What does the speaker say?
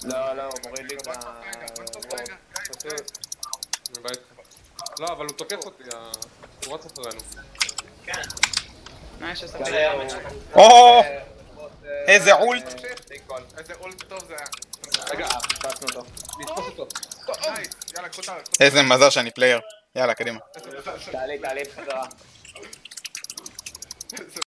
לא, לא, הוא מוריד לי את ה... לא, אבל הוא תוקף אותי, הוא רץ אחרינו. מה יש לעשות? או! איזה אולט! איזה אולט טוב זה היה. רגע, תפסנו אותו. נתפוס אותו. נייס, יאללה, קחו אותה. איזה מזל שאני פלייר. יאללה, קדימה. תעלי בחזרה.